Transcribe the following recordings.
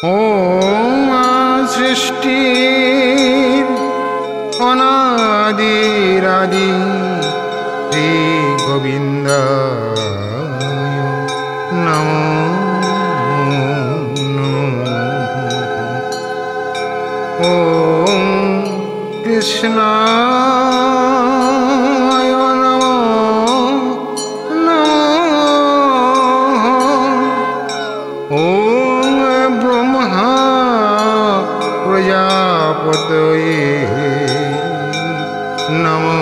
ओम सृष्टिर अनादिरादि श्री गोविंद नमो ओम कृष्णाय नमो ओम ब्रह्मा प्रजापतये नमो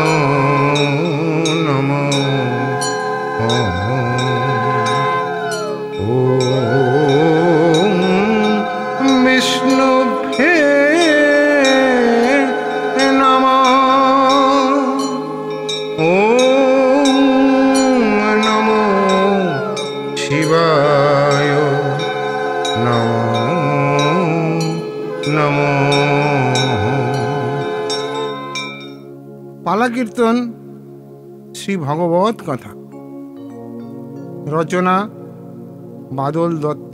नमो ओम विष्णुभ्ये नमः ओम नमो शिवाय नमो नमो। पाला कीर्तन श्री भगवत कथा रचना बादल दत्त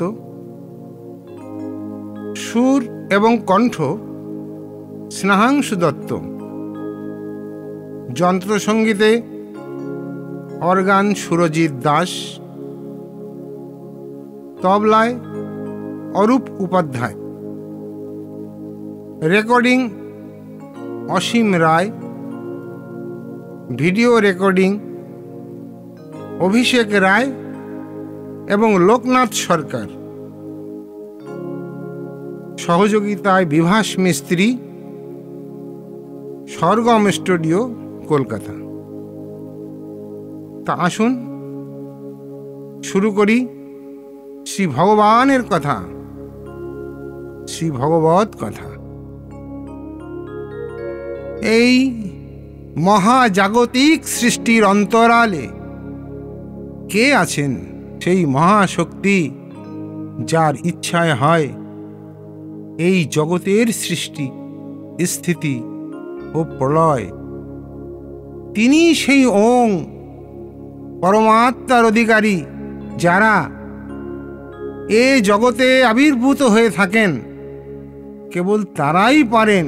सुर एवं कण्ठ स्नेहांशु दत्त যন্ত্র সঙ্গীতে অর্গান সুরজিৎ দাস তবলায় Arup Upadhyay recording Asim Roy video recording Abhishek Roy এবং লোকনাথ সরকার সহযোগিতায় বিভাস মিস্ত্রি স্বর্গম স্টুডিও কলকাতা। তা আসুন শুরু করি শ্রী ভগবানের কথা শ্রী ভগবত কথা। এই মহাজাগতিক সৃষ্টির অন্তরালে কে আছেন সেই মহাশক্তি যার ইচ্ছায় হয় এই জগতের সৃষ্টি স্থিতি ও প্রলয়। তিনি সেই ওং পরমাত্মার অধিকারী যারা এ জগতে আবির্ভূত হয়ে থাকেন। কেবল তারাই পারেন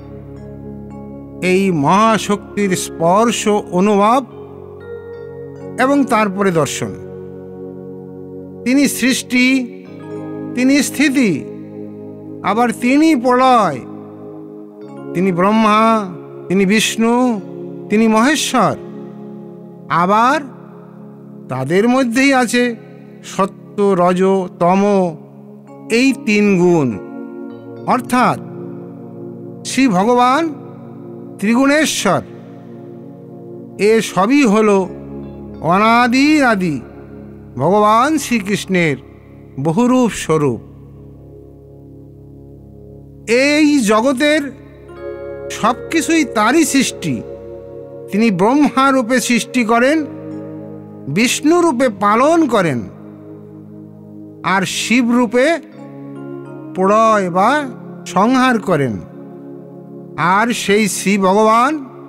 এই মহাশক্তির স্পর্শ অনুভব এবং তারপরে দর্শন। তিনি সৃষ্টি, তিনি স্থিতি, আবার তিনি প্রলয়। তিনি ব্রহ্মা, তিনি বিষ্ণু, তিনি মহেশ্বর। আবার তাদের মধ্যেই আছে সত্য, রজ, তম এই তিন গুণ। অর্থাৎ শ্রী ভগবান ত্রিগুণেশ্বর। এ সবই হল অনাদি আদি ভগবান শ্রীকৃষ্ণের বহুরূপ স্বরূপ। এই জগতের সব কিছুই তারই সৃষ্টি। তিনি ব্রহ্মা রূপে সৃষ্টি করেন, বিষ্ণু রূপে পালন করেন, আর শিব রূপে প্রলয় বা সংহার করেন। আর সেই শ্রী ভগবান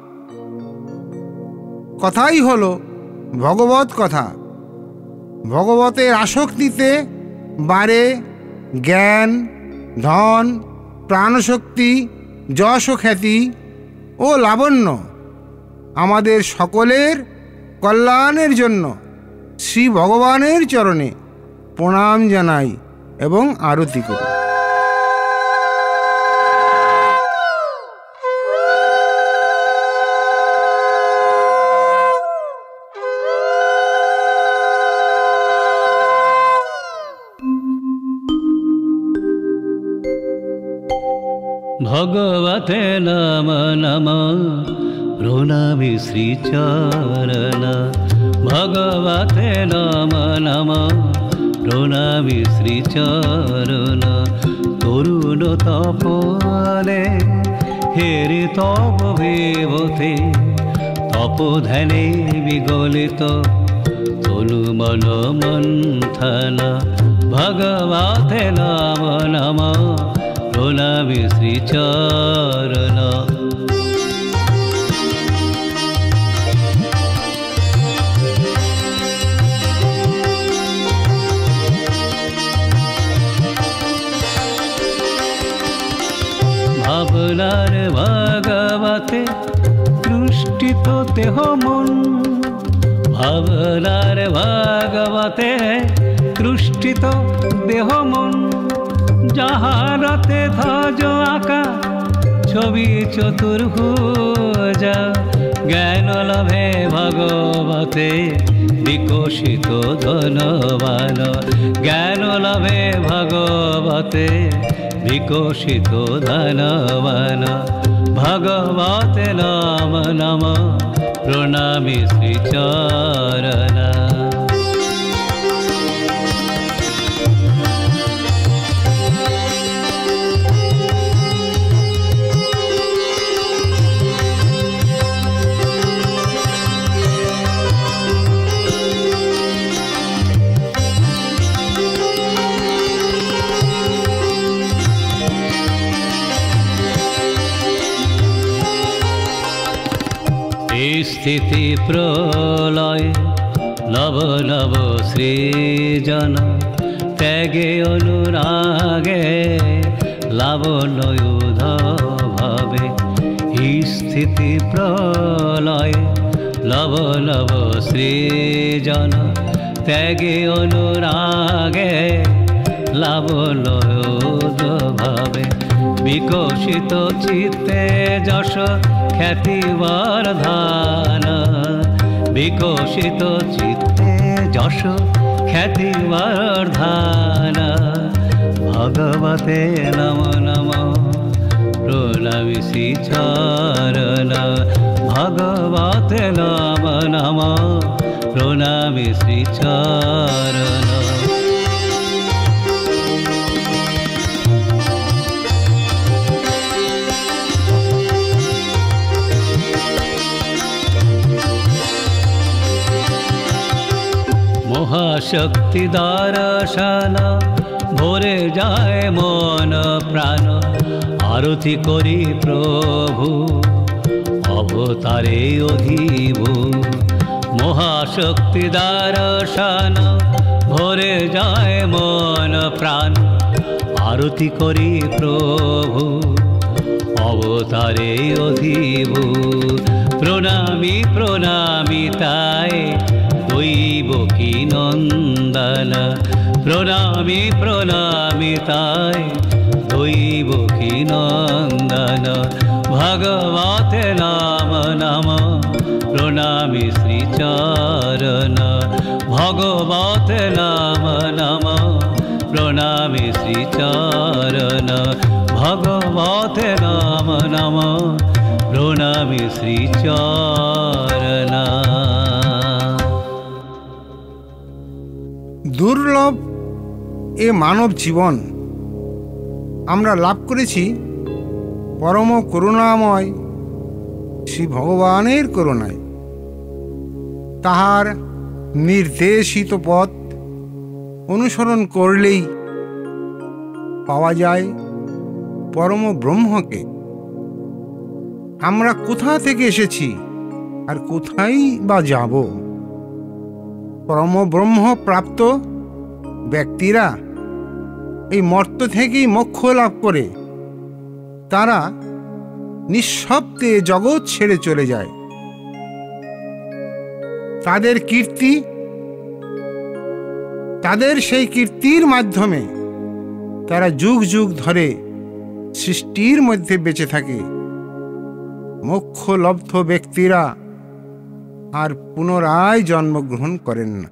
কথাই হল ভগবত কথা। ভগবতের আসক্তিতে বাড়ে জ্ঞান, ধন, প্রাণশক্তি, যশ ও খ্যাতি ও লাবণ্য। আমাদের সকলের কল্যাণের জন্য শ্রী ভগবানের চরণে প্রণাম জানাই এবং আরতি করি। भगवते नम नम प्रणमि श्रीचरण। भगवते नम नम प्रणमि श्रीचरण। तरुण तपने हेरि तप विभूति तप ध्याने विगलित तनु मन मंथन। भगवते नम नम प्रणमि श्रीचरण। ভগবতে তৃষ্টিত দেহ মন ভাবনার ভগবতে তৃষ্টিত দেহ মন যাহারতে ধ্বজ আঁকা ছবি চতুর্ভুজা জ্ঞান লাভে ভগবতে বিকশিত ধনবান জ্ঞান লাভে ভগবতে বিকশিত ধনবান ভগবতে নাম নাম প্রণামী শ্রীচরণা স্থিতি প্রলয় নব নব সৃজন ত্যাগে অনুরাগে লাবণ্য ভাবে স্থিতি প্রলয় নব নব সৃজন ত্যাগে অনুরাগে লাবণ্য ভাবে বিকশিত চিত্তে যশ খ্যাতি বর্ধন বিকশিত চিত্তে যশ খ্যাতি বর্ধন ভগবতে নম নম প্রণামী শ্রীচরণ ভগবতে নম নম প্রণামী শ্রীচরণ মহাশক্তি দর্শন ভরে যায় মন প্রাণ আরতি করি প্রভু অবতারে অধিভূ মহাশক্তি দর্শন ভরে যায় মন প্রাণ আরতি করি প্রভু অবতারে অধিভূ প্রণামী প্রণামী তাই দৈব কি নন্দন প্রণামী প্রণামী তাই দৈব কি নন্দন ভগবতে নাম নাম প্রণামী শ্রীচরণ ভগবতে নাম নাম প্রণামী শ্রীচরণ ভগবতে নাম নাম প্রণামী শ্রীচরণ দুর্লভ এ মানব জীবন আমরা লাভ করেছি পরম করুণাময় শ্রী ভগবানের করুণায় তাহার নির্দেশিত পথ অনুসরণ করলেই পাওয়া যায় পরম ব্রহ্মকে। আমরা কোথা থেকে এসেছি আর কোথায় বা যাব? পরম ব্রহ্ম প্রাপ্ত ব্যক্তিরা এই মর্ত থেকেই মোক্ষ লাভ করে তারা নিঃশব্দে জগৎ ছেড়ে চলে যায়। তাদের কীর্তি, তাদের সেই কীর্তির মাধ্যমে তারা যুগ যুগ ধরে সৃষ্টির মধ্যে বেঁচে থাকে। মোক্ষ লব্ধ ব্যক্তিরা আর পুনরায় জন্মগ্রহণ করেন না।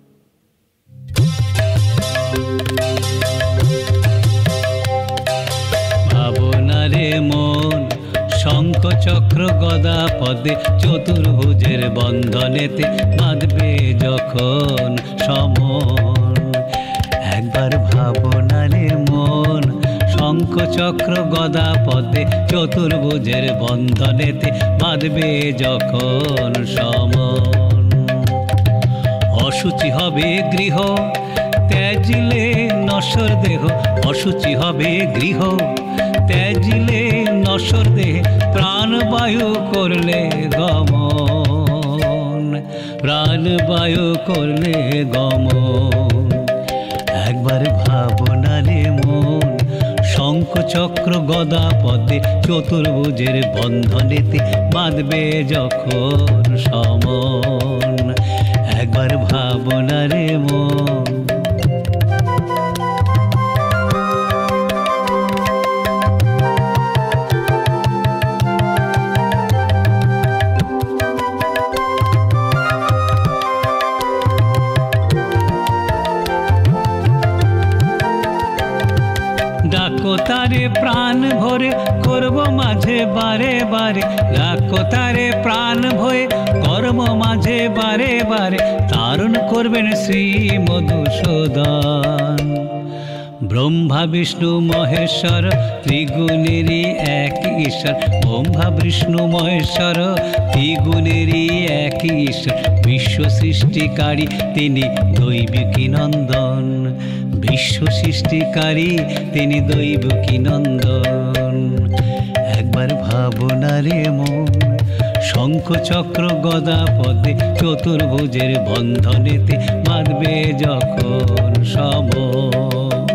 ভাবনারে মন শঙ্খ চক্র গদা পদে চতুর্ভুজের বন্ধনেতে বাঁধবে যখন সমন। একবার ভাবনারে মন শঙ্খ চক্র গদা পদে চতুর্ভুজের বন্ধনেতে বাঁধবে যখন সমন। অসুচি হবে গৃহ ত্যাজিলে নশ্বর দেহ, অসুচি হবে গৃহ ত্যাজিলে নশ্বর দেহে প্রাণবায়ু করলে গমন, প্রাণবায়ু করলে গমন। একবার ভাবনারে মন শঙ্খ চক্র গদা পদে চতুর্ভুজের বন্ধনেতে বাঁধবে যখন সমন। একবার ভাবনা রে মন। ডাকো তারে প্রাণ ভরে করব মাঝে বারে বারে, ডাকো তারে প্রাণ ভরে কর্ম মাঝে বারে বারে, তারণ করবেন শ্রী মধুসূদন। ব্রহ্মা বিষ্ণু মহেশ্বর ত্রিগুণেরই এক ঈশ্বর, ব্রহ্মা বিষ্ণু মহেশ্বর ত্রিগুণেরই এক ঈশ্বর, বিশ্ব সৃষ্টিকারী তিনি দৈবিকী নন্দন, বিশ্ব সৃষ্টিকারী তিনি দৈবিকী নন্দন। একবার ভাবনা রে মন। শঙ্খ চক্র গদা পদে চতুর্ভুজের বন্ধনেতে বাঁধবে যখন সমন।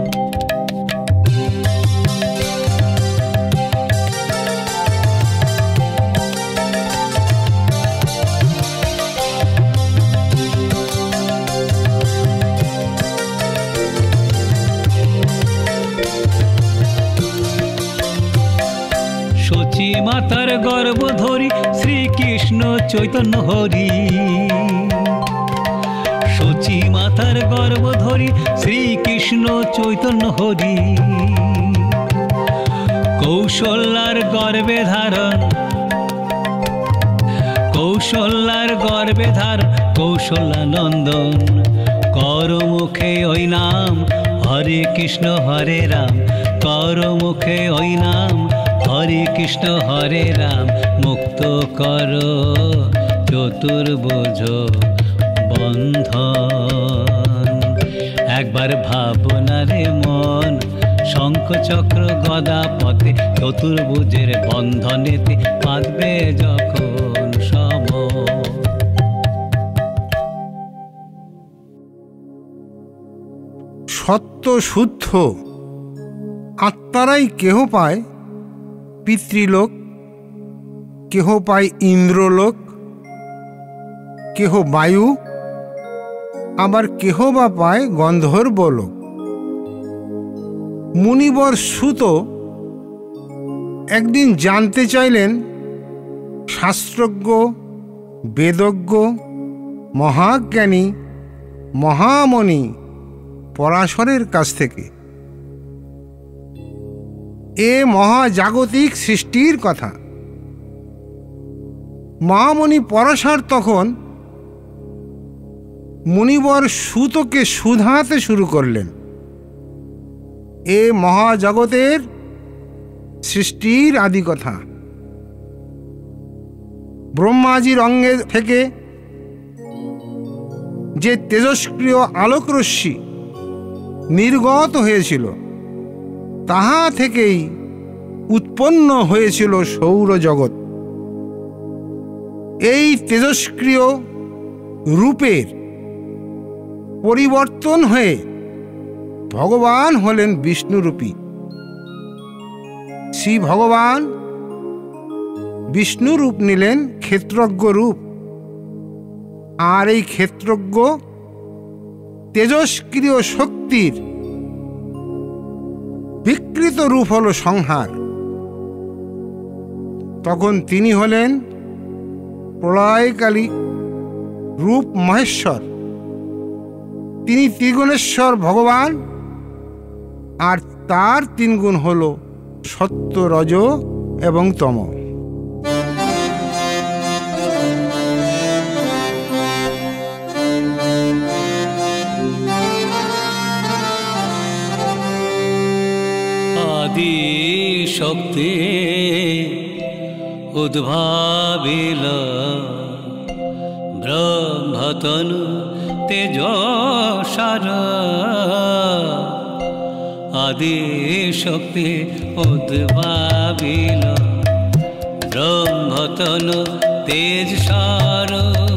সচী মাতার গর্ভ ধরি শ্রীকৃষ্ণ চৈতন্য হরি, সচী মাতার গর্ভ ধরি শ্রীকৃষ্ণ চৈতন্য হরি, কৌশল্যার গর্ভে ধারণ, কৌশল্যার গর্ভে ধারণ কৌশল্যানন্দন, কর মুখে ওই নাম হরে কৃষ্ণ হরে রাম, কর মুখে ওই নাম হরে কৃষ্ণ হরে রাম, মুক্ত কর চতুর্ভুজ বন্ধন। একবার ভাবনা রে মন। শঙ্খ চক্র গদা পদে চতুর্ভুজের বন্ধনেতে বাঁধবে যখন সমন। সত্য শুদ্ধ আত্মারাই কেহ পায় পিতৃলোক, কেহ পায় ইন্দ্রলোক, কেহ বায়ু, আবার কেহ বা পায় গন্ধর্বলোক। মুনিবর সুত একদিন জানতে চাইলেন শাস্ত্রজ্ঞ, বেদজ্ঞ, মহাজ্ঞানী, মহামণি পরাশরের কাছ থেকে এ মহাজাগতিক সৃষ্টির কথা। মহামণি পরাশর তখন মুনিবর সুতকে শুধাতে শুরু করলেন এ মহাজগতের সৃষ্টির আদি কথা। ব্রহ্মাজির অঙ্গে থেকে যে তেজস্ক্রিয় আলোকরশ্মি নির্গত হয়েছিল তাহা থেকেই উৎপন্ন হয়েছিল সৌরজগৎ। এই তেজস্ক্রিয় রূপের পরিবর্তন হয়ে ভগবান হলেন বিষ্ণুরূপী। শ্রী ভগবান বিষ্ণু রূপ নিলেন ক্ষেত্রজ্ঞ রূপ, আর এই ক্ষেত্রজ্ঞ তেজস্ক্রিয় শক্তির বিকৃত রূপ হল সংহার। তখন তিনি হলেন প্রলয়কালী রূপ মহেশ্বর। তিনি ত্রিগুণেশ্বর ভগবান, আর তার তিন গুণ হল সত্য, রজ এবং তম। আদি শক্তি উদ্ভাবিল ব্রহ্মতনু তেজসার। আদি শক্তি উদ্ভাবিল ব্রহ্মতনু তেজসার।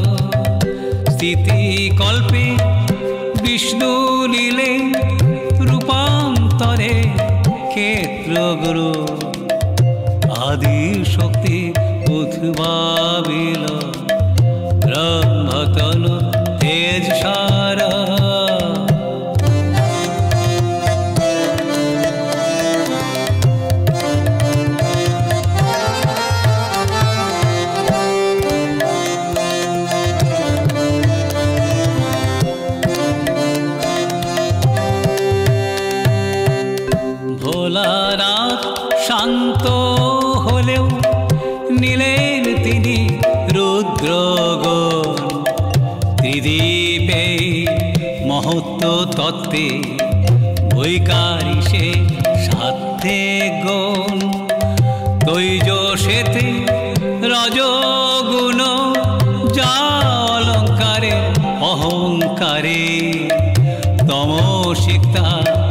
স্থিতিকল্পে বিষ্ণু লীলে রূপান্তরে ক্ষেত্র গুরু আদি শক্তি উদ্ভাবিল ব্রহ্মতনু তেজ সারা। ভোলানাথ শান্ত হলেও নিলেন তিনি রুদ্রগণ, ত্রিদীপে মহত্ব তত্ত্বে বৈকারি সে সাধ্যে গুণ। তৈজসেতে রজগুণ যা অলঙ্কারে অহংকারে, তমসিক্তা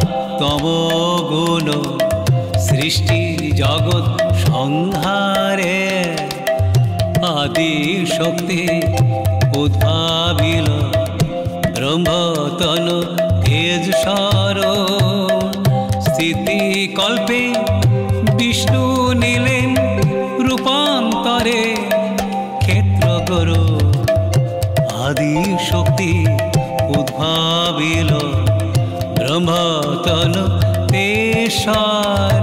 তমগুণ সৃষ্টির জগৎ সংহারে। আদি শক্তি উদ্ভাবিল ব্রহ্মতনু তেজ সর। স্থিতিকল্পে বিষ্ণু নিলেন রূপান্তরে ক্ষেত্রগুরু। আদি শক্তি উদ্ভাবিল ব্রহ্মতনু তেজসার।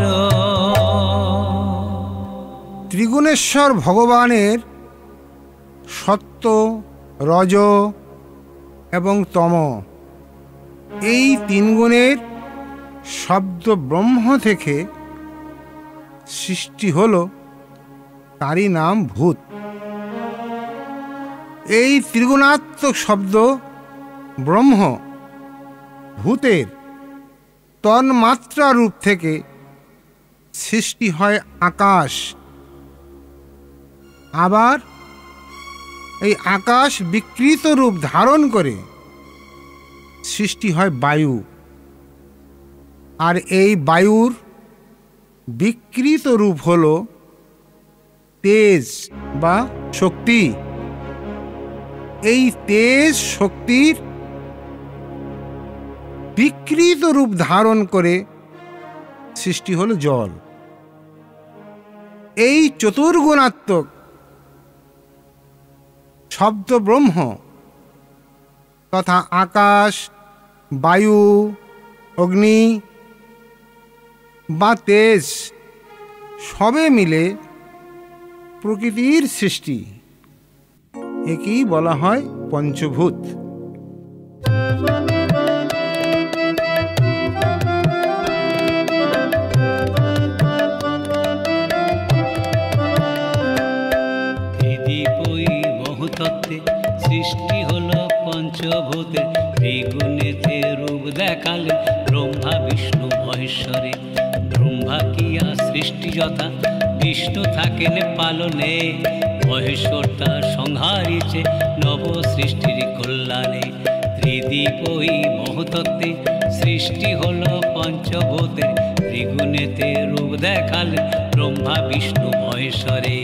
ত্রিগুণেশ্বর ভগবানের সত্য, রজ এবং তম এই তিন গুণের শব্দ ব্রহ্ম থেকে সৃষ্টি হল, তারই নাম ভূত। এই ত্রিগুণাত্মক শব্দ ব্রহ্ম ভূতের তন্মাত্রা রূপ থেকে সৃষ্টি হয় আকাশ। আবার এই আকাশ বিকৃত রূপ ধারণ করে সৃষ্টি হয় বায়ু। আর এই বায়ুর বিকৃত রূপ হল তেজ বা শক্তি। এই তেজ শক্তির বিকৃত রূপ ধারণ করে সৃষ্টি হল জল। এই চতুর্গুণাত্মক শব্দ ব্রহ্ম তথা আকাশ, বায়ু, অগ্নি বা তেজ সবে মিলে প্রকৃতির সৃষ্টি। একেই বলা হয় পঞ্চভূত। তত্ত্বে সৃষ্টি হলো পঞ্চভূতের ত্রিগুণেতে রূপ দেখালে ব্রহ্মা বিষ্ণু মহেশ্বরে। ব্রহ্মা কিয়া সৃষ্টি যথা বিষ্ণু থাকেন পালনে, মহেশ্বর তা সংহারিছে নব সৃষ্টির কল্যাণে। ত্রিদীপই মহতত্ত্বে সৃষ্টি হলো পঞ্চভূতের ত্রিগুণেতে রূপ দেখালে ব্রহ্মা বিষ্ণু মহেশ্বরে।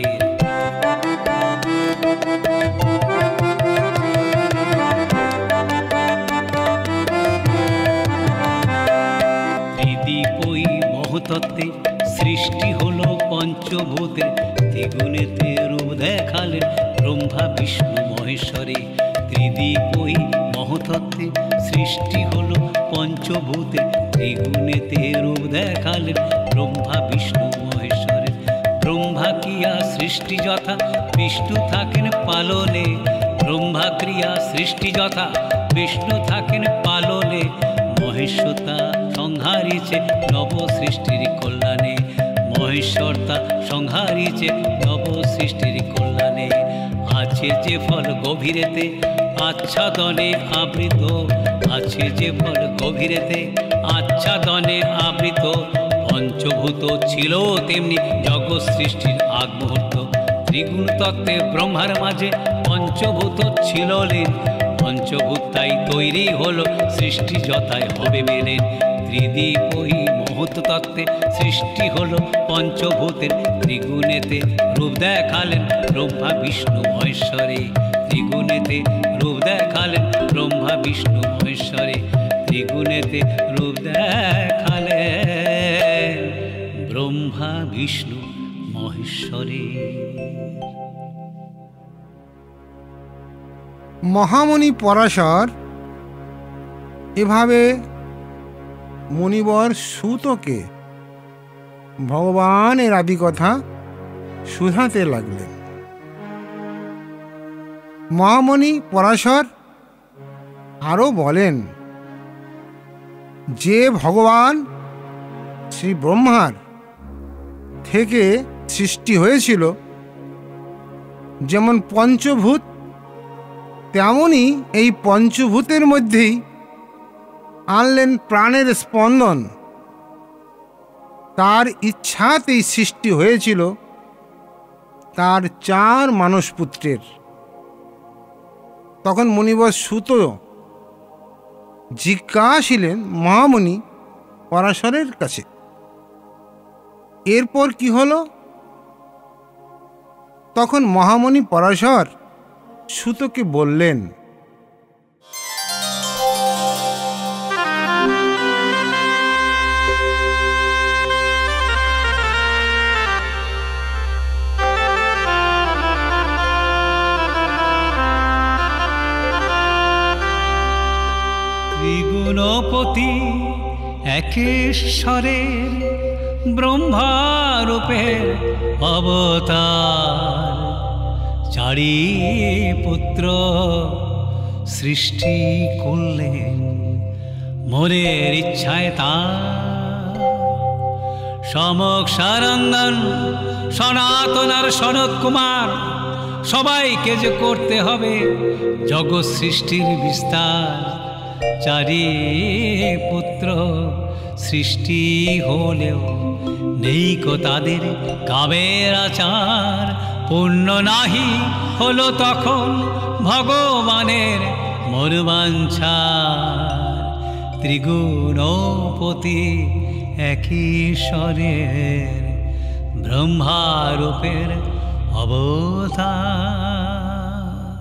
ত্রিদীপই মহতত্ত্বে সৃষ্টি হলো পঞ্চভূতের ত্রিগুণেতে রূপ দেখালেন ব্রহ্মা বিষ্ণু মহেশ্বরে। ত্রিদীপই মহতত্ত্বে সৃষ্টি হলো পঞ্চভূতের ত্রিগুণেতে রূপ দেখালেন ব্রহ্মা বিষ্ণু মহেশ্বরে। ব্রহ্মা ক্রিয়া সৃষ্টি যথা বিষ্ণু থাকেন পালনে, ব্রহ্মা ক্রিয়া সৃষ্টি যথা বিষ্ণু থাকেন পালনে। মহেশ্বরতা সংহারিছে নব সৃষ্টির কল্যাণে, মহেশ্বরতা সংহারিছে নব সৃষ্টির কল্যাণে। আছে যে ফল গভীরেতে আচ্ছাদনে আবৃত, আছে যে ফল গভীরেতে আচ্ছাদনে আবৃত। পঞ্চভূত ছিল তেমনি জগৎ সৃষ্টির আগ মুহূর্ত। ত্রিগুণ তত্ত্বে ব্রহ্মার মাঝে পঞ্চভূত ছিল লীন, পঞ্চভূত তাই তৈরি হলো সৃষ্টি যথায় হবে মেনে। ত্রিদীপই মহৎ তত্ত্বে সৃষ্টি হলো পঞ্চভূতের ত্রিগুণেতে রূপ দেখালেন ব্রহ্মা বিষ্ণু মহেশ্বরে। ত্রিগুণেতে রূপ দেখালেন ব্রহ্মা বিষ্ণু মহেশ্বরে। ত্রিগুণেতে রূপ দেখালেন ব্রহ্মা বিষ্ণু মহেশ্বরে। মহামণি পরাশর এভাবে মুনিবর সুতকে ভগবানের আদি কথা শুধাতে লাগলেন। মহামণি পরাশর আরও বলেন যে ভগবান শ্রী ব্রহ্মার থেকে সৃষ্টি হয়েছিল, যেমন পঞ্চভূত, তেমনই এই পঞ্চভূতের মধ্যেই আনলেন প্রাণের স্পন্দন। তার ইচ্ছাতেই সৃষ্টি হয়েছিল তার 4 মানসপুত্রের। তখন মুনিবর সুত জিজ্ঞাসিলেন মহামণি পরাশরের কাছে, এরপর কি হলো? তখন মহামণি পরাশর সুতকে বললেন, ত্রিগুণপতি একেশ্বরের ব্রহ্মারূপের অবতার, 4 পুত্র সৃষ্টি করলেন মনের ইচ্ছায় তার। সমক সারঙ্গন সনাতন আর সনত কুমার, সবাইকে যে করতে হবে জগৎ সৃষ্টির বিস্তার। 4 পুত্র সৃষ্টি হলেও নেই কো তাদের কামের আচার। পুণ্য নাহি হলো তখন ভগবানের মনোবাঞ্ছার। ত্রিগুণপতি একেশ্বরের ব্রহ্মারূপের অবতার।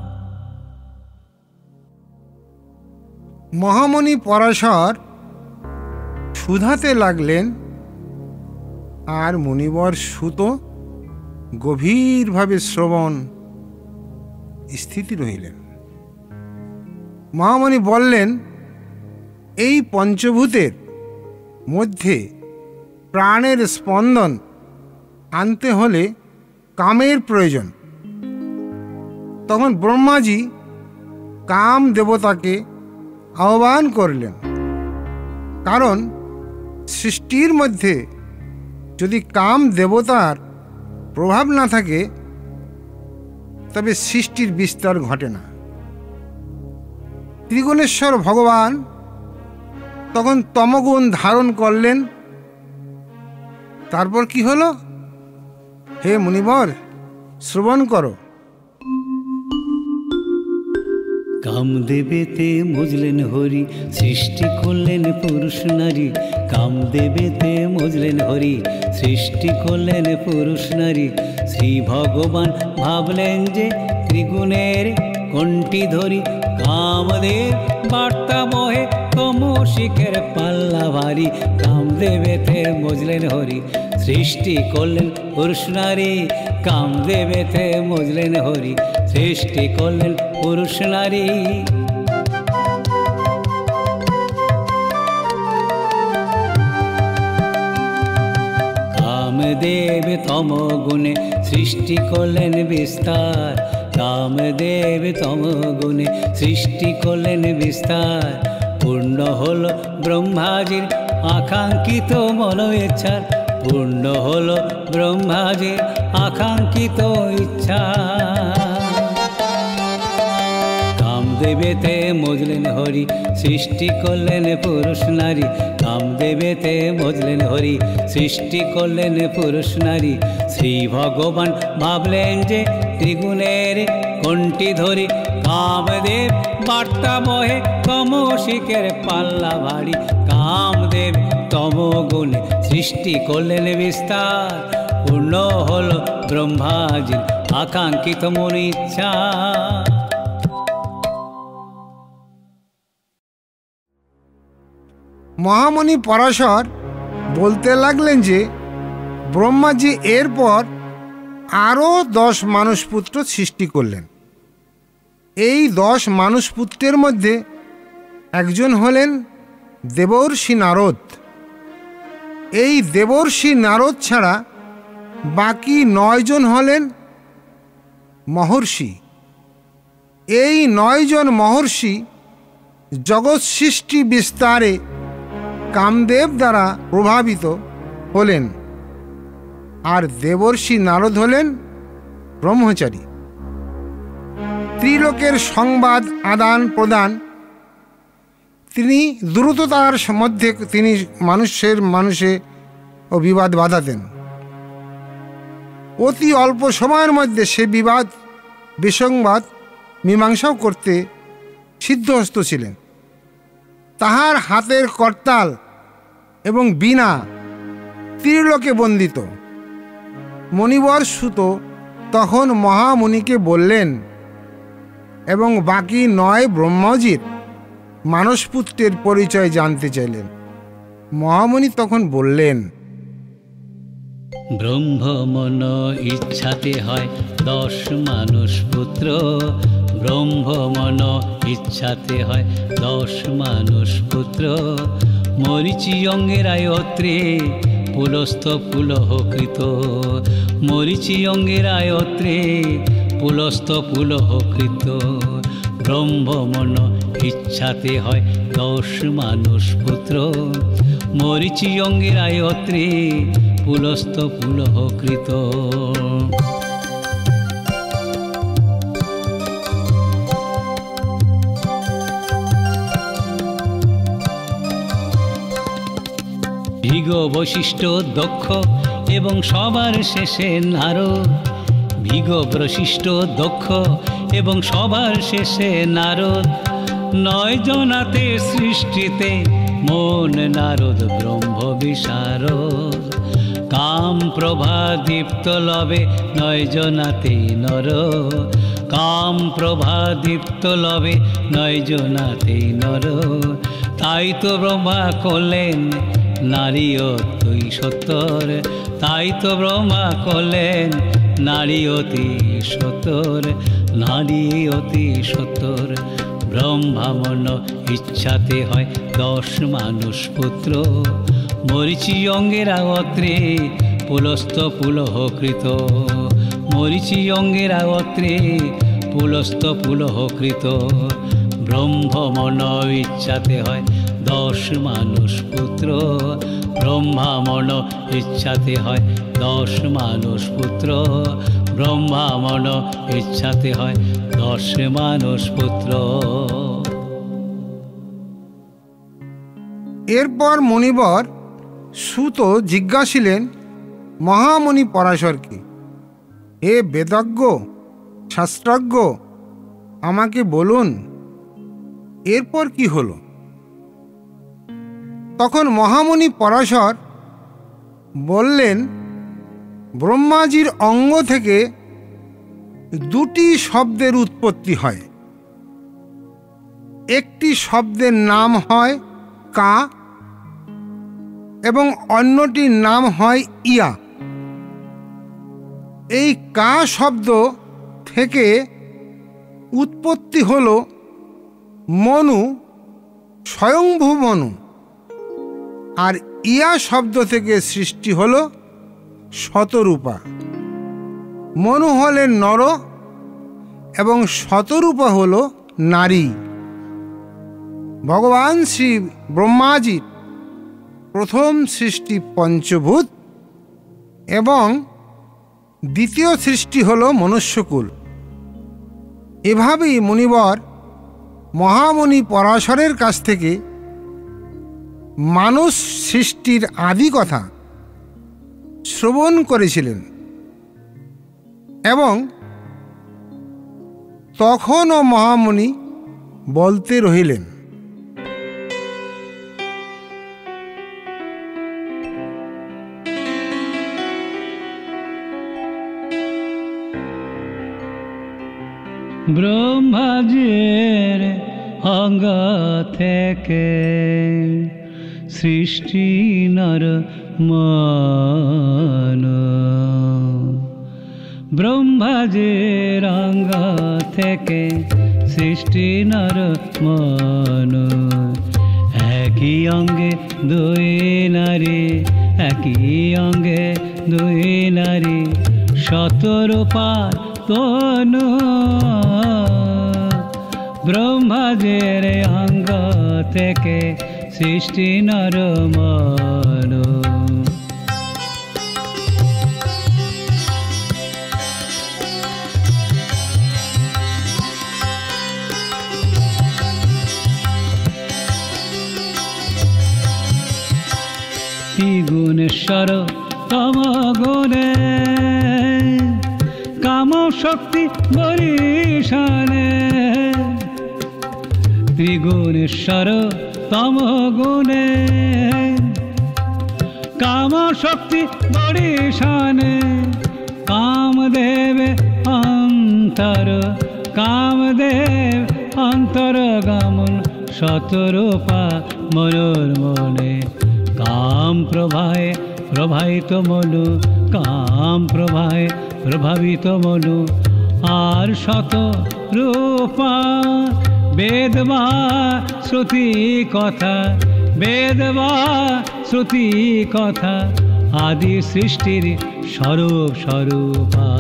মহামণি পরাশর শুধাতে লাগলেন, আর মুনিবর সুত গভীরভাবে শ্রবণ স্থিতি রহিলেন। মহামণি বললেন, এই পঞ্চভূতের মধ্যে প্রাণের স্পন্দন আনতে হলে কামের প্রয়োজন। তখন ব্রহ্মাজি কাম দেবতাকে আহ্বান করলেন, কারণ সৃষ্টির মধ্যে যদি কাম দেবতার প্রভাব না থাকে তবে সৃষ্টির বিস্তার ঘটে না। ত্রিগুণেশ্বর ভগবান তখন তমগুণ ধারণ করলেন। তারপর কি হলো? হে মুনিবর, শ্রবণ করো। কামদেবেতে মজলেন হরি, সৃষ্টি করলেন পুরুষ নারী। কামদেবেতে মজলেন হরি, সৃষ্টি করলেন পুরুষ নারী। শ্রী ভগবান ভাবলেন যে ত্রিগুণের কণ্ঠী ধরি। কামদেব বার্তা বহে কৌশিকের পাল্লা ভারী। কামদেবেতে মজলেন হরি, সৃষ্টি করলেন পুরুষ নারী। কামদেবেতে মজলেন হরি, সৃষ্টি করলেন পুরুষ নারী। কামদেব তম গুণে সৃষ্টি করলেন বিস্তার। কামদেব তম গুণে সৃষ্টি করলেন বিস্তার। পূর্ণ হল ব্রহ্মাজির আকাঙ্ক্ষিত মন ইচ্ছার। পূর্ণ হল ব্রহ্মাজির আকাঙ্ক্ষিত ইচ্ছা। কামদেবেতে মজলেন হরি, সৃষ্টি করলেন পুরুষ নারী। কামদেবেতে মজলেন হরি, সৃষ্টি করলেন পুরুষ নারী। শ্রী ভগবান ভাবলেন যে ত্রিগুণের কণ্ঠী ধরি। কামদেব বার্তা বহে কৌশিকের পাল্লা ভারী। কামদেব তমগুণে সৃষ্টি করলেন বিস্তার। পূর্ণ হল ব্রহ্মাজির আকাঙ্ক্ষিত মন ইচ্ছা। মহামণি পরাশর বলতে লাগলেন যে ব্রহ্মাজি এরপর আরও 10 মানুষপুত্র সৃষ্টি করলেন। এই 10 মানুষপুত্রের মধ্যে একজন হলেন দেবর্ষি নারদ। এই দেবর্ষি নারদ ছাড়া বাকি 9 জন হলেন মহর্ষি। এই 9 জন মহর্ষি জগৎ সৃষ্টি বিস্তারে কামদেব দ্বারা প্রভাবিত হলেন, আর দেবর্ষি নারদ হলেন ব্রহ্মচারী। ত্রিলোকের সংবাদ আদান প্রদান তিনি দ্রুততার মধ্যে তিনি মানুষে ও বিবাদ বাধাতেন। অতি অল্প সময়ের মধ্যে সে বিবাদ বিসংবাদ মীমাংসাও করতে সিদ্ধহস্ত ছিলেন। তাহার হাতের করতাল এবং বীণা ত্রিলোকে বন্দিত। মণিবর সুত তখন মহামুনিকে বললেন এবং বাকি 9 ব্রহ্মজির মানসপুত্রের পরিচয় জানতে চাইলেন। মহামুনি তখন বললেন, ব্রহ্মমন ইচ্ছাতে হয় 10 মানুষ পুত্র। ব্রহ্মমন ইচ্ছাতে হয় 10 মানুষ পুত্র। মরিচি অঙ্গের আয়ত্রে পুলস্থ পুলহ কৃত। মরিচি অঙ্গের আয়ত্রে পুলস্থ পুলহ কৃত। ব্রহ্মমন ইচ্ছাতে হয় 10 মানুষ পুত্র। মরিচি অঙ্গের আয়ত্রে পুলস্থ পুলহ কৃত। ভৃগ বশিষ্ঠ দক্ষ এবং সবার শেষে নারদ। ভৃগ বশিষ্ঠ দক্ষ এবং সবার শেষে নারদ। 9 জনাতে সৃষ্টিতে মন নারদ ব্রহ্ম বিশারদ। কাম প্রভা দীপ্ত লবে 9 জনাতে নর। কাম প্রভা দীপ্ত লবে 9 জনাতে নর। তাই তো ব্রহ্মা করলেন নারী অতি সত্তর। তাই তো ব্রহ্মা করলেন নারী অতি সত্তর। নারী অতি সত্তর। ব্রহ্মামন ইচ্ছাতে হয় 10 মানুষ পুত্র। মরিচি অঙ্গের আয়ত্রে পুলস্থ পুলহ কৃত। মরিচি অঙ্গের আয়ত্রে পুলস্থ পুলহ কৃত। ব্রহ্মমন ইচ্ছাতে হয় 10 মানুষ পুত্র। ব্রহ্মামন ইচ্ছাতে হয় 10 মানুষ পুত্র। ব্রহ্মামন ইচ্ছাতে হয় 10 মানুষ পুত্র। এরপর মণিবর সুত জিজ্ঞাসিলেন মহামুনি পরাশরকে, হে বেদজ্ঞ শাস্ত্রজ্ঞ, আমাকে বলুন এরপর কি হলো? তখন মহামুনি পরাশর বললেন, ব্রহ্মাজির অঙ্গ থেকে 2টি শব্দের উৎপত্তি হয়। একটি শব্দের নাম হয় কা এবং অন্যটির নাম হয় ইয়া। এই কা শব্দ থেকে উৎপত্তি হল মনু, স্বয়ংভূ মনু, আর ইয়া শব্দ থেকে সৃষ্টি হল শতরূপা। মনু হলেন নর এবং শতরূপা হল নারী। ভগবান শ্রী ব্রহ্মাজির প্রথম সৃষ্টি পঞ্চভূত এবং দ্বিতীয় সৃষ্টি হল মনুষ্যকুল। এভাবেই মুনিবর মহামুনি পরাশরের কাছ থেকে মানুষ সৃষ্টির আদি কথা শ্রবণ করেছিলেন এবং তখনও মহামুনি বলতে রহিলেন, ব্রহ্মাজির অঙ্গ থেকে সৃষ্টি নর মন ব্রহ্মাজির অঙ্গ থেকে সৃষ্টি নর মন একই অঙ্গে দুই নারী একই অঙ্গে দুই নারী শতরূপার তনু ব্রহ্মাজির অঙ্গ থেকে সৃষ্টি নর মন ত্রিগুণেশ্বর তম গুণে কাম শক্তি বরিশানে ত্রিগুণেশ্বর তম গুণে কাম শক্তি বরিশানে কামদেব অন্তর কামদেব অন্তর গমন শতরূপা মনোর মনে কাম প্রভায় প্রভাবিত মনু কাম প্রভায় প্রভাবিত মনু আর শত রূপা বেদ বা শ্রুতি কথা বেদ বা শ্রুতি কথা আদি সৃষ্টির স্বরূপ স্বরূপা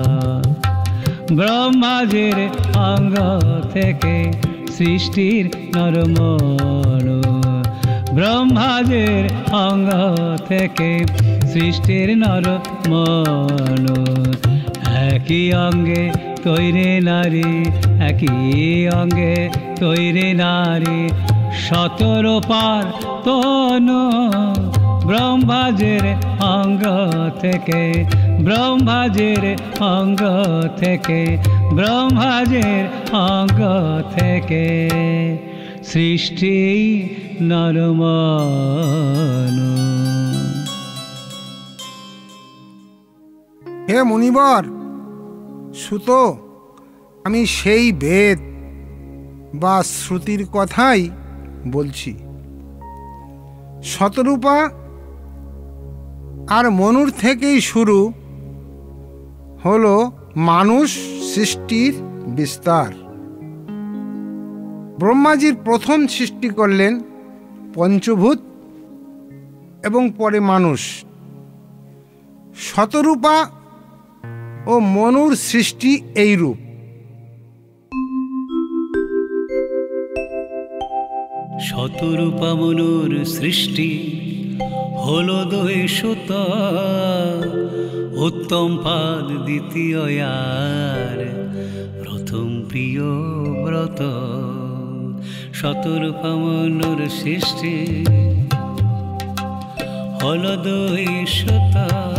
ব্রহ্মাজির অঙ্গ থেকে সৃষ্টির নরমন ব্রহ্মাজির অঙ্গ থেকে সৃষ্টির নর মন একই অঙ্গে তৈরি নারী একই অঙ্গে তৈরি নারী শতরূপার তনু ব্রহ্মাজির অঙ্গ থেকে ব্রহ্মাজির অঙ্গ থেকে ব্রহ্মাজির অঙ্গ থেকে সৃষ্টি নরমন হে মুনিবর সুত আমি সেই বেদ বা শ্রুতির কথাই বলছি শতরূপা আর মনুর থেকেই শুরু হলো মানুষ সৃষ্টির বিস্তার ব্রহ্মাজির প্রথম সৃষ্টি করলেন পঞ্চভূত এবং পরে মানুষ শতরূপা ও মনুর সৃষ্টি এই রূপ শতরূপা মনুর সৃষ্টি হলো দুই সুত উত্তম পাদ দ্বিতীয় আর প্রথম প্রিয় ব্রত শতরূপা মনুর সৃষ্টি হলো দুই সুত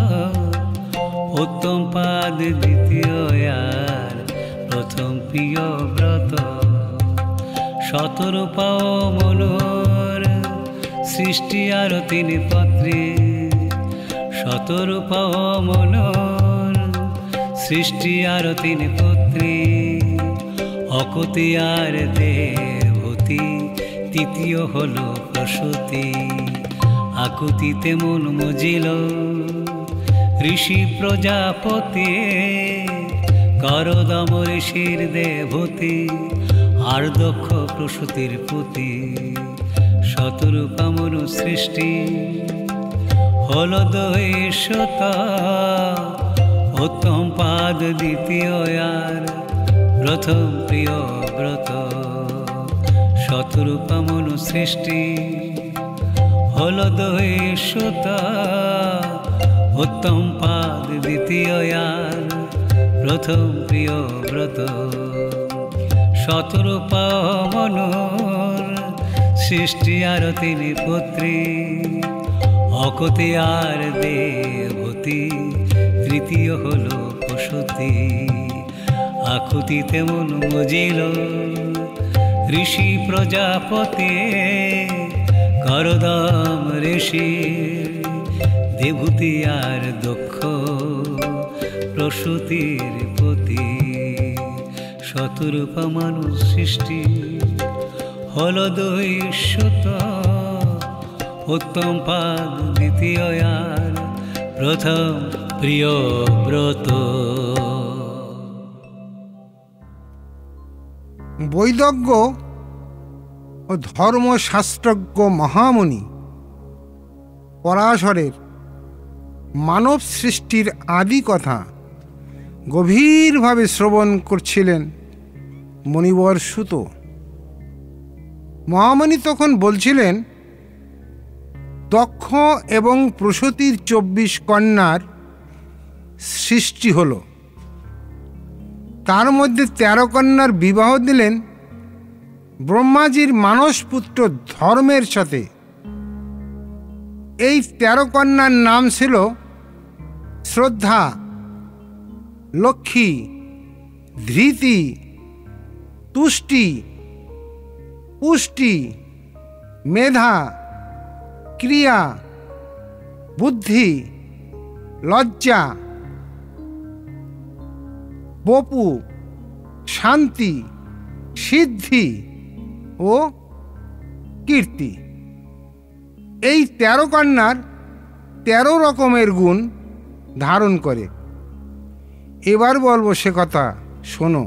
উত্তম পাদ দ্বিতীয় আর প্রথম প্রিয় ব্রত শতরূপা মনুর সৃষ্টি আরো তিনি পত্রে শতরূপা মনুর সৃষ্টি আরো তিনি পুত্রী অকুতি আর দেবতী তৃতীয় হলো প্রসূতি আকুতিতে মন মজিল ঋষি প্রজাপতি করদম ঋষির দেবতী আর দক্ষ প্রসূতির পুতি শতরূপা মনু সৃষ্টি হল দুই শত উত্তম পাদ দ্বিতীয় আর প্রথম প্রিয় ব্রত শতরূপা মনু সৃষ্টি হল দুই শত উত্তম পাদ দ্বিতীয় আর প্রথম প্রিয় ব্রত শতরূপা মনুর সৃষ্টি আর তিনি পুত্রী অকুতি আর দেবতী তৃতীয় হলো প্রসূতি আকুতিতে মন মজিল ঋষি প্রজাপতি করদম ঋষি দেবতী আর দক্ষ প্রসূতির পতি শতরূপা মানুষ সৃষ্টি হল দুই শত উত্তম পাদ দ্বিতীয় আর প্রথম প্রিয় ব্রত। বৈদজ্ঞ ও ধর্মশাস্ত্রজ্ঞ মহামুনি পরাশরের মানব সৃষ্টির আদি কথা গভীরভাবে শ্রবণ করছিলেন মুনিবর সুত। মহামুনি তখন বলছিলেন, দক্ষ এবং প্রসূতির 24 কন্যার সৃষ্টি হল। তার মধ্যে 13 কন্যার বিবাহ দিলেন ব্রহ্মাজির মানসপুত্র ধর্মের সাথে। এই 13 কন্যার নাম ছিল শ্রদ্ধা, লক্ষ্মী, ধৃতি, তুষ্টি, পুষ্টি, মেধা, ক্রিয়া, বুদ্ধি, লজ্জা, বপু, শান্তি, সিদ্ধি ও কীর্তি। এই 13 কন্যার 13 রকমের গুণ ধারণ করে। এবার বলবো সে কথা, শোনো।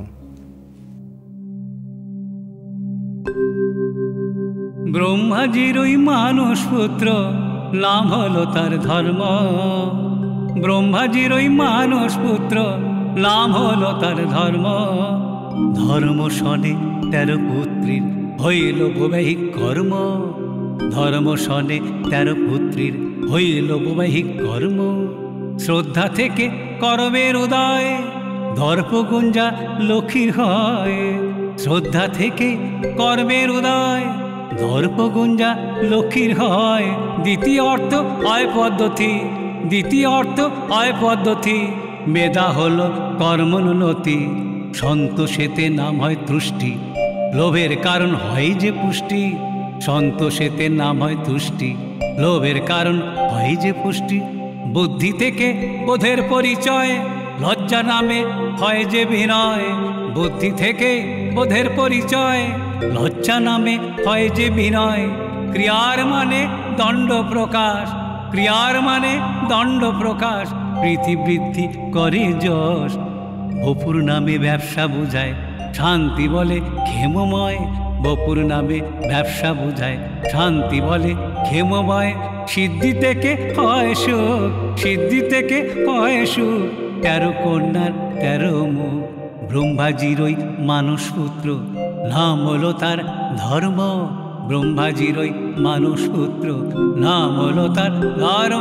ব্রহ্মাজির ওই মানস পুত্র নাম হলো তার ধর্ম। ব্রহ্মাজির ওই মানস পুত্র নাম হলো তার ধর্ম। ধর্ম শনে 13 পুত্রীর হইল বৈবাহিক কর্ম। ধর্ম শনে 13 পুত্রীর হইল বৈবাহিক কর্ম। শ্রদ্ধা থেকে করবের উদয়, দর্পগুঞ্জা লক্ষ্মীর হয়। শ্রদ্ধা থেকে কর্মের উদয়, দর্পগুঞ্জা লক্ষ্মীর হয়। দ্বিতীয় অর্থ হয় পদ্ধতি, দ্বিতীয় অর্থ হয় পদ্ধতি। মেধা হল কর্মোন্নতি, সন্তোষেতে নাম হয় তুষ্টি। লোভের কারণ হয় যে পুষ্টি, সন্তোষেতে নাম হয় তুষ্টি। লোভের কারণ হয় যে পুষ্টি। বুদ্ধি থেকে বোধের পরিচয়, লজ্জা নামে হয় যে বিনয়। বুদ্ধি থেকে বোধের পরিচয়, লজ্জা নামে হয় যে বিনয়। ক্রিয়ার মানে দণ্ড প্রকাশ, ক্রিয়ার মানে দণ্ড প্রকাশ। প্রীতি বৃদ্ধি করে যশ। বপুর নামে ব্যবসা বুঝায়, শান্তি বলে ক্ষেমময়। বপুর নামে ব্যবসা বুঝায়, শান্তি বলে ক্ষেমময়। সিদ্ধি থেকে হয় সুখ, সিদ্ধি থেকে হয় সুখ। 13 কন্যার 13 মুখ। ব্রহ্মাজির ওই মানসপুত্র নাম হলো তার ধর্ম। ব্রহ্মাজির ওই মানসপুত্র নাম হলো তার ধর্ম।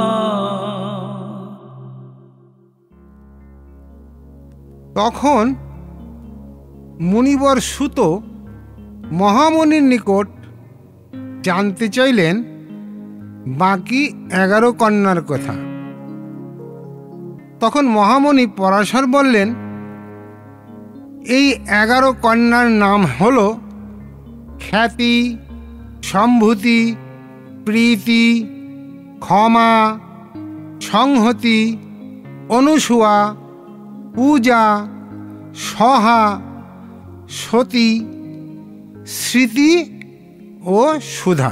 তখন মুনিবর সুত মহামুনির নিকট জানতে চাইলেন বাকি 11 কন্যার কথা। তখন মহামুনি পরাশর বললেন, এই 11 কন্যার নাম হল খ্যাতি, সম্ভূতি, প্রীতি, ক্ষমা, সংহতি, অনুসূয়া, পূজা, সহা, সতী, স্মৃতি ও সুধা।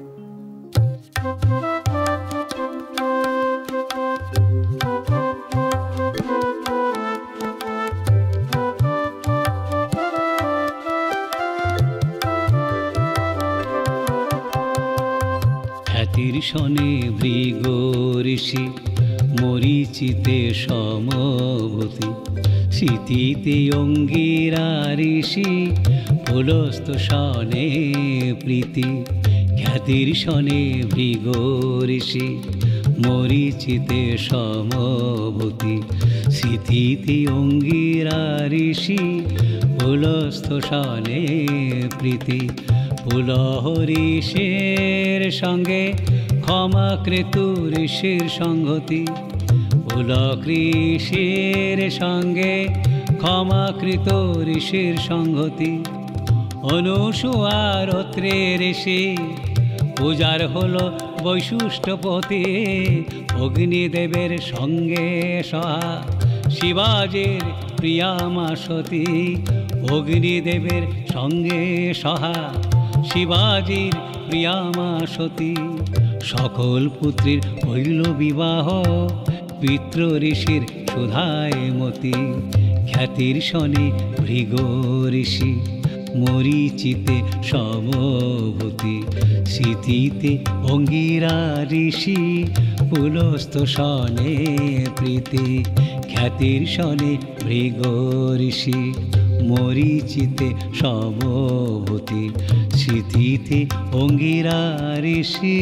খ্যাতির শনে ভৃগ ঋষি, মরিচিতে সমবতী। স্মৃতিতে অঙ্গিরা ঋষি, পুলস্ত শনে প্রীতি। খ্যাতির শনে ভৃগ ঋষি, মরিচিতে সমবতী। স্মৃতিতে অঙ্গিরা ঋষি, পুলস্ত শনে প্রীতি। পুলহ ঋষির সঙ্গে ক্ষমাকৃত ঋষির সংগতি। পুলক ঋষির সঙ্গে ক্ষমাকৃত ঋষির সংগতি। অনুসূয়ার অত্রে ঋষি, পূজার হলো বৈশিষ্ট্যপতি। অগ্নিদেবের সঙ্গে সহা, শিবাজির প্রিয়া মা সতী। অগ্নিদেবের সঙ্গে সহা, শিবাজির প্রিয়া মা সতী। সকল পুত্রীর হইল বিবাহ, পিতৃ ঋষির সুধায় মতি। খ্যাতির শনে ভৃগ ঋষি, মরিচিতে সমভূতি। স্মৃতিতে অঙ্গিরা ঋষি, পুলস্ত শনে প্রীতি। খ্যাতির শনে ভৃগ ঋষি, মরিচিতে সমভূতি। স্মৃতিতে অঙ্গিরা ঋষি,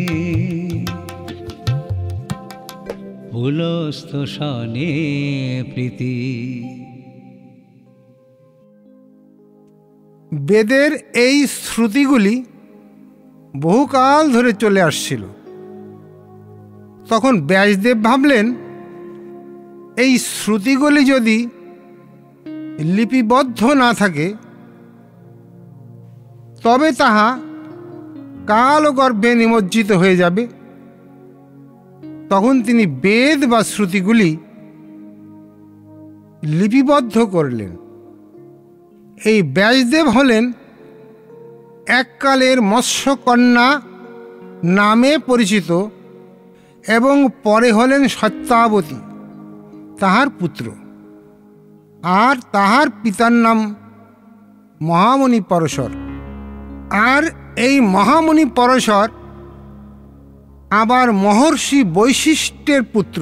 পুলস্ত শনে প্রীতি। বেদের এই শ্রুতিগুলি বহুকাল ধরে চলে আসছিল। তখন ব্যাসদেব ভাবলেন, এই শ্রুতিগুলি যদি লিপিবদ্ধ না থাকে তবে তাহা কালগর্ভে নিমজ্জিত হয়ে যাবে। তখন তিনি বেদ বা শ্রুতিগুলি লিপিবদ্ধ করলেন। এই ব্যাসদেব হলেন এককালের মৎস্যকন্যা নামে পরিচিত এবং পরে হলেন সত্যাবতী, তাহার পুত্র। আর তাহার পিতার নাম মহামণি পরশর। আর এই মহামণি পরশর আবার মহর্ষি বৈশিষ্ট্যের পুত্র।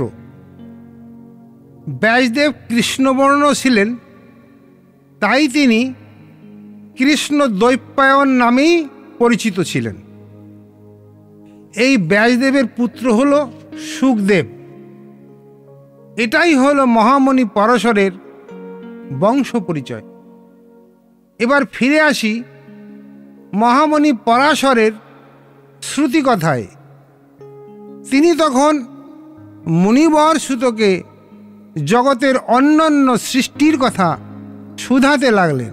ব্যাসদেব কৃষ্ণবর্ণ ছিলেন, তাই তিনি কৃষ্ণ দ্বৈপায়ন নামেই পরিচিত ছিলেন। এই ব্যাসদেবের পুত্র হল শুকদেব। এটাই হলো মহামণি পরশরের বংশ পরিচয়। এবার ফিরে আসি মহামণি পরাশরের শ্রুতিকথায়। তিনি তখন মুনিবর সুতকে জগতের অন্যান্য সৃষ্টির কথা শুধাতে লাগলেন।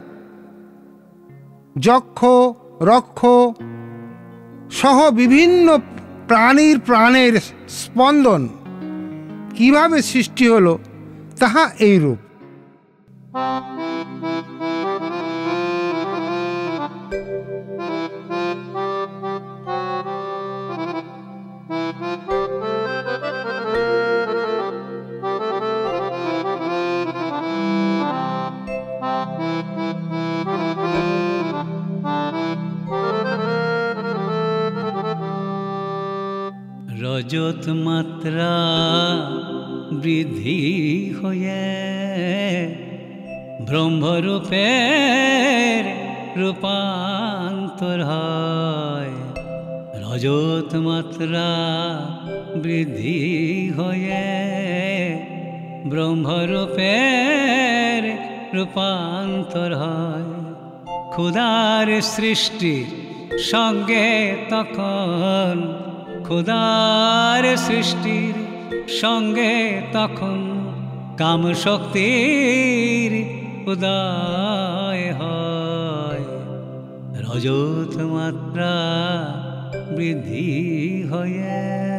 যক্ষ, রক্ষ সহ বিভিন্ন প্রাণীর প্রাণের স্পন্দন কিভাবে সৃষ্টি হলো তাহা এইরূপ। রজত মাত্রা বৃদ্ধি হয়ে ব্রহ্মরূপের রূপান্তর হয়। রজত মাত্রা বৃদ্ধি হয়ে ব্রহ্মরূপের রূপান্তর হয়। ক্ষুধার সৃষ্টির সঙ্গে তখন, ক্ষুধার সৃষ্টির সঙ্গে তখন কামশক্তির উদয় হয়। রজত মাত্রা বৃদ্ধি হয়ে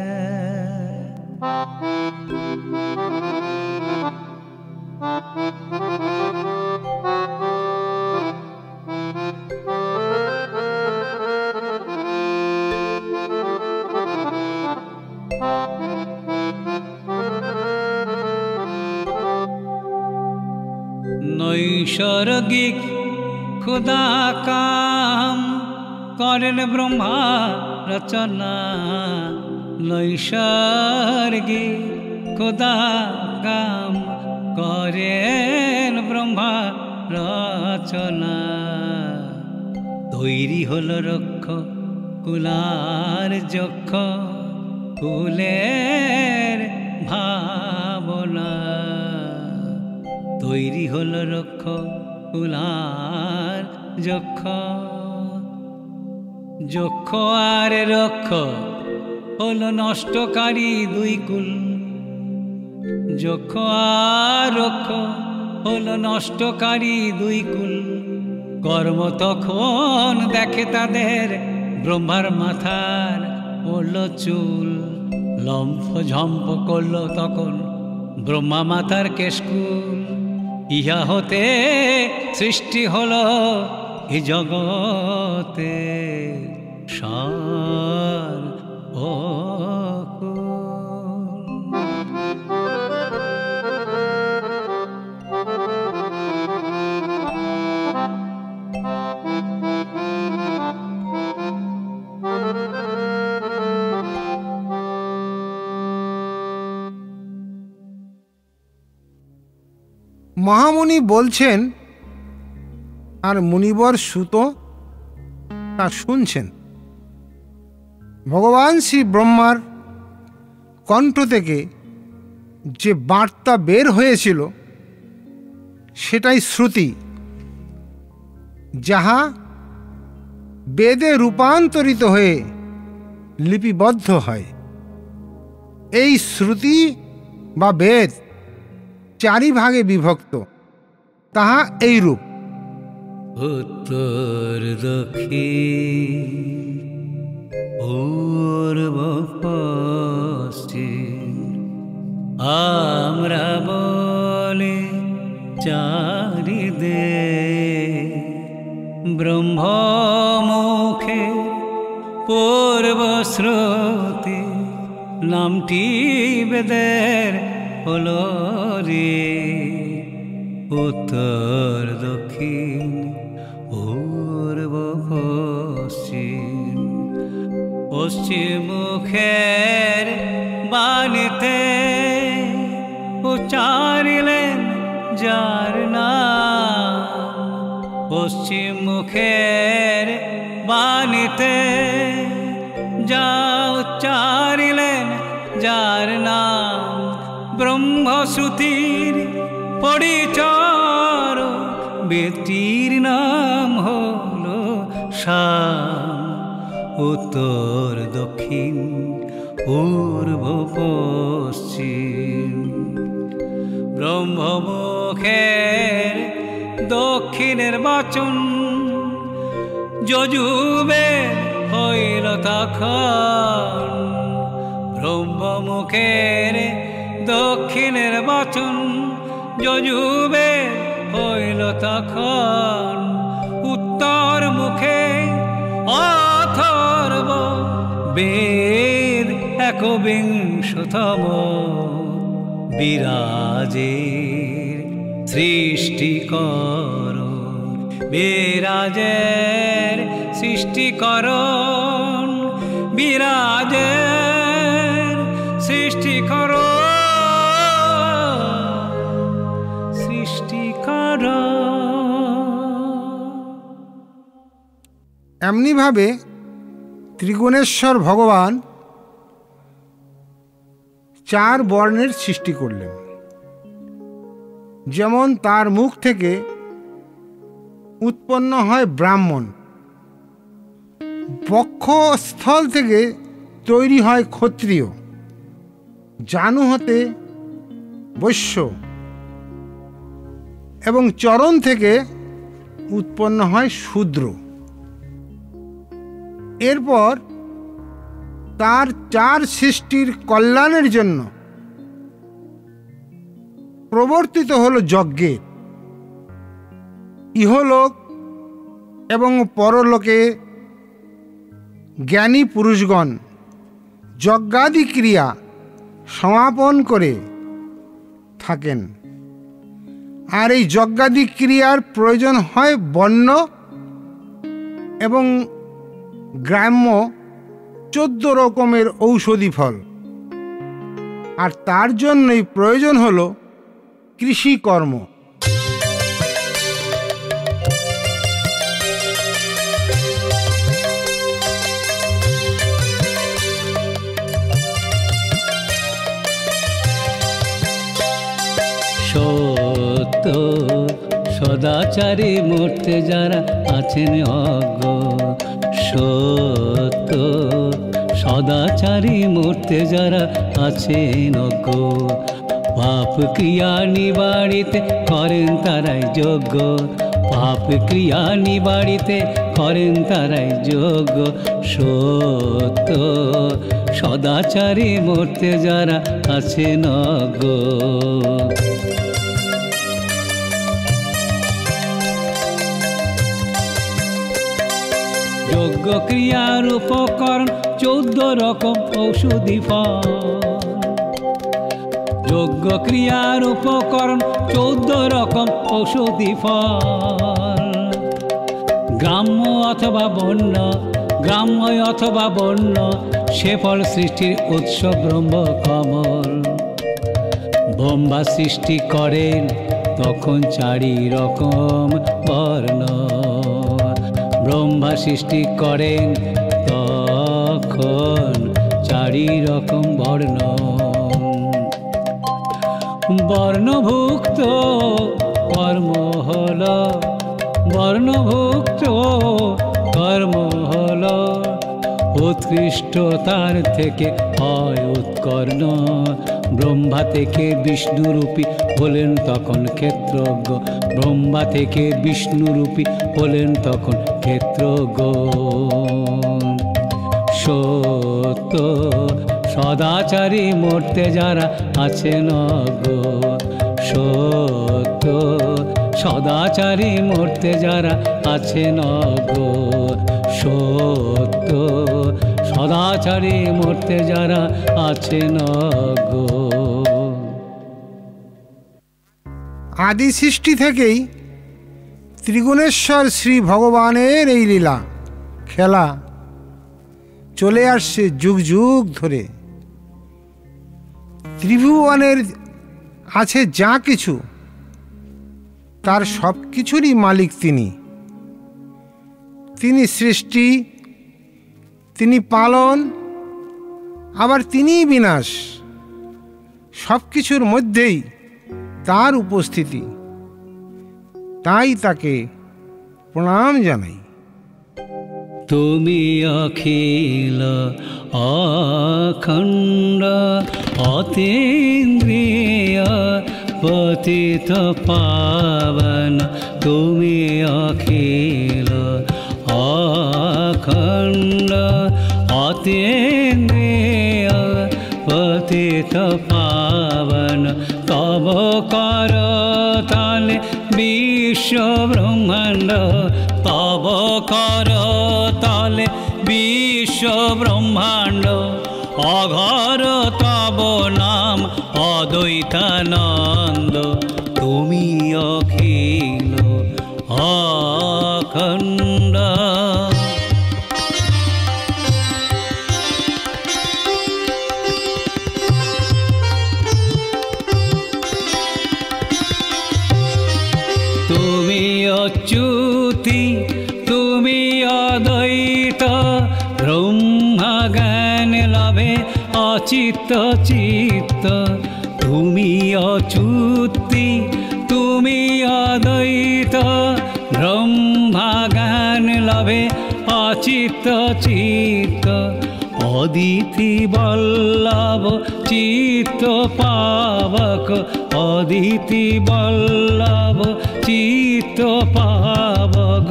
নৈসর্গিক ক্ষুধা কাম করেন ব্রহ্মা রচনা। নৈসর্গিক ক্ষুধা কাম করেন ব্রহ্মা রচনা। তৈরি হল রক্ষ কুলার যক্ষ, কুলের ভাবনা। তৈরি হল রক্ষ কুলার যক্ষ, যক্ষ আর রক্ষ হল নষ্টকারী দুই কুল। যক্ষ আর রক্ষ হল নষ্টকারী দুই কুল। কর্ম তখন দেখে তাদের ব্রহ্মার মাথার পড়ল চুল। লম্ফ ঝম্প করল তখন ব্রহ্মা মাথার কেশকুল। ইহা হতে সৃষ্টি হল এই জগতে, সার অকুল। মহামুনি বলছেন আর মুনিবর সুত তা শুনছেন। ভগবান শ্রী ব্রহ্মার কণ্ঠ থেকে যে বার্তা বের হয়েছিল সেটাই শ্রুতি, যাহা বেদে রূপান্তরিত হয়ে লিপিবদ্ধ হয়। এই শ্রুতি বা বেদ 4 ভাগে বিভক্ত, তাহা এইরূপ: উত্তর দক্ষিণ পূর্ব পশ্চিম আমরা বলে চারিদিক। ব্রহ্মমুখে পূর্ব শ্রুতি নামটি বেদের হলো রে। উত্তর দক্ষিণ পূর্ব পশ্চিম। পশ্চিম মুখের বাণীতে উচ্চারিলেন যার নাম। পশ্চিম মুখের বাণীতে যা উচ্চারিলেন যার নাম। ব্রহ্মশ্রুতির পরিচর বেদটির নাম হলো শাম। উত্তর দক্ষিণ পূর্ব পশ্চিম। ব্রহ্মমুখের দক্ষিণের বচন যজুবে হইল তখন। ব্রহ্মমুখের দক্ষিণের বচন যজুবে হইল তখন। উত্তর মুখে অথর্ব বেদ একবিংশতম বিরাজের সৃষ্টিকরণ। বিরাজের সৃষ্টিকরণ। বিরাজের সৃষ্টিকরণ। এমনিভাবে ত্রিগুণেশ্বর ভগবান 4 বর্ণের সৃষ্টি করলেন। যেমন তার মুখ থেকে উৎপন্ন হয় ব্রাহ্মণ, বক্ষস্থল থেকে তৈরি হয় ক্ষত্রিয়, জানু হতে বৈশ্য এবং চরণ থেকে উৎপন্ন হয় শূদ্র। এরপর তার 4 সৃষ্টির কল্যাণের জন্য প্রবর্তিত হল যজ্ঞের। ইহলোক এবং পরলোকে জ্ঞানী পুরুষগণ যজ্ঞাদি ক্রিয়া সমাপন করে থাকেন। আর এই যজ্ঞাদি ক্রিয়ার প্রয়োজন হয় বন্য এবং গ্রাম্য 14 রকমের ঔষধি ফল। আর তার জন্যই প্রয়োজন হল কৃষিকর্ম। সত্য সদাচারী মূর্তে যারা আছেন অজ্ঞ। সত্য সদাচারী মূর্তে যারা আছেন অজ্ঞ। পাপ ক্রিয়া নিবারিতে করেন তারাই যজ্ঞ। পাপ ক্রিয়া নিবারিতে করেন তারাই যজ্ঞ। সত্য সদাচারী মূর্তে যারা আছেন অজ্ঞ। যজ্ঞ ক্রিয়ার উপকরণ 14 রকম ঔষধি ফল। যজ্ঞ ক্রিয়ার উপকরণ 14 রকম ঔষধি ফল। গ্রাম্য অথবা বন্য, গ্রাম্য অথবা বন্য, সে ফল সৃষ্টির উৎস ব্রহ্ম কমল। ব্রহ্মা সৃষ্টি করেন তখন 4 রকম বর্ণ। ব্রহ্মা সৃষ্টি করেন তখন 4 রকম বর্ণ। বর্ণভুক্ত কর্ম হল, বর্ণভুক্ত কর্ম হল উৎকৃষ্টতার থেকে হয় উৎকর্ণ। ব্রহ্মা থেকে বিষ্ণুরূপী হলেন তখন ক্ষেত্রজ্ঞ। ব্রহ্মা থেকে বিষ্ণুরূপী হলেন তখন ক্ষেত্রজ্ঞ। সত্য সদাচারী মূর্তে যারা আছেন গো, সত্য সদাচারী মূর্তে যারা আছেন গো, সত্য সদাচারী মূর্তে যারা আছেন গো। আদি সৃষ্টি থেকেই ত্রিগুণেশ্বর শ্রী ভগবানের এই লীলা খেলা চলে আসছে যুগ যুগ ধরে। ত্রিভুবনের আছে যা কিছু, তার সব কিছুরই মালিক তিনি। তিনি সৃষ্টি, তিনি পালন, আবার তিনিই বিনাশ। সব কিছুর মধ্যেই তার উপস্থিতি, তাই তাকে প্রণাম জানাই। তুমি অখিল অখণ্ড অতীন্দ্রিয় পতিত পাবন। তুমি অখিল অখণ্ড অতীন্দ্রিয় পতিত পাবন। তব করতালে বিশ্ব ব্রহ্মাণ্ড, তব করতালে বিশ্ব ব্রহ্মাণ্ড। অঘর তব নাম অদ্বৈতানন্দ। তুমি অখিল অখণ্ড। তুমি অচ্যুতি, তুমি অদ্বৈত, ব্রহ্মা জ্ঞান লাভে অচিত্ত চিত্ত। তুমি অচ্যুতি, তুমি অদ্বৈত, ব্রহ্মা জ্ঞান লাভে অচিত্ত চিত্ত। অদিতি বল্লভ চিত্ত পাবক, অদিতি বল্লভ চিত্ত পাবক।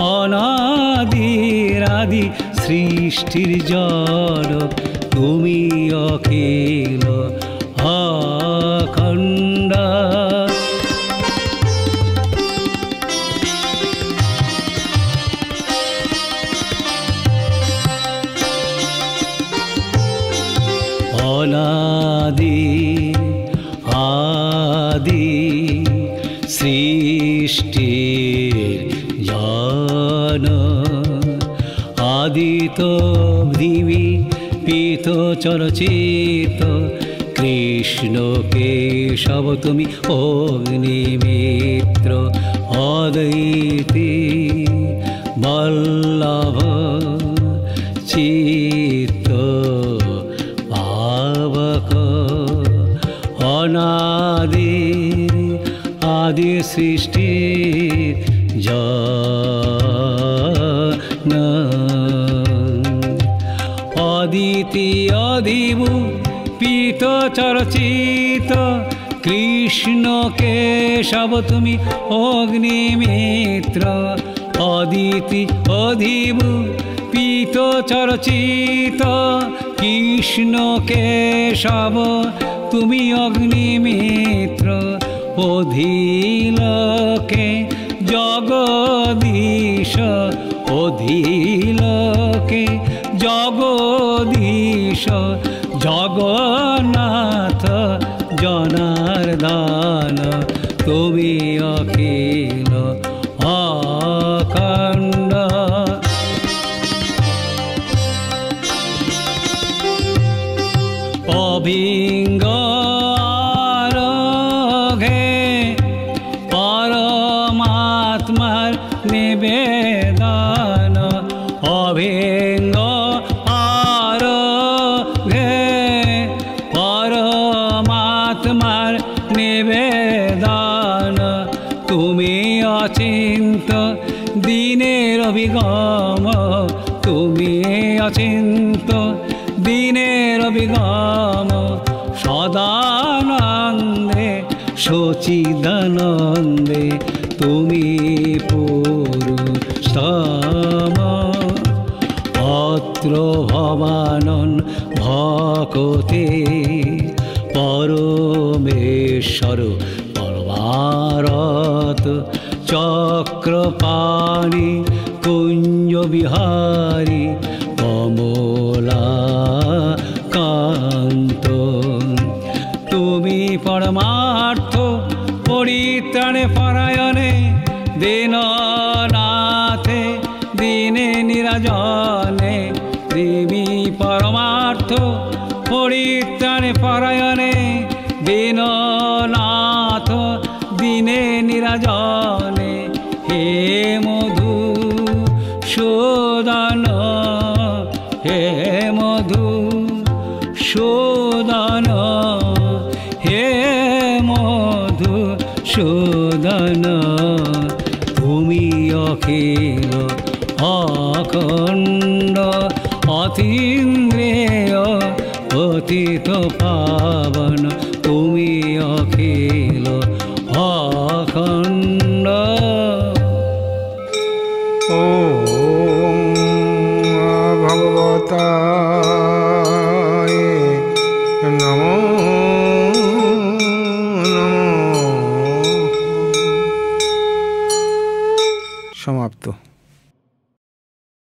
অনাদিরাদি সৃষ্টির জড়, তুমি অখিল অখণ্ড। অনাদি আদি সৃষ্টির জন, আদিত পৃথিবী পিত চরচিত। কৃষ্ণ কেশব তুমি অগ্নিমিত্র, অদ্বৈতী বল্লভ চিত্ত পাবক। অনাদি আদি সৃষ্টির জন, অদিতি অধিভূ পিত চরচিত। কৃষ্ণ কেশব তুমি অগ্নিমিত্র, অদিতি অধিভূ পিত চরচিত। কৃষ্ণ কেশব তুমি অগ্নিমিত্র। অধিলোকে জগদীশ অধিলোকে জগদীশ জগন্নাথ জনার্দন তুমি অখিল অখণ্ড। অভিঙ্গ আরোঘে পরমাত্মার নিবেদন, অভিঙ্গ আরোঘে পরমাত্মার নিবেদন, তুমি অচিন্ত দিনের অভিগম, তুমি অচিন্ত দিনের অভিগম, সদানন্দে সচিদানন্দে তুমি পুরুষোত্তম। অত্র ভবানন ভকতে পরমেশ্বর পরমারত, চক্রপাণি কুঞ্জ বিহারী কমলাকান্ত। তুমি পরমার্থ পরিত্রাণে পরায়ণে দীননাথে দিনে নিরাজনে, দেবী পরমার্থ পরিত্রাণে পরায়ণে দীননাথ দিনে নিরাজনে। হে মধুসূদন, হে মধুসূদন, হে মধুসূদন, তুমি অখিল অখণ্ড, অতীন্দ্রিয় অতীত পাবন, তুমি অখিল অখণ্ড। ওম ভগবতায় নমো নমঃ। সমাপ্ত।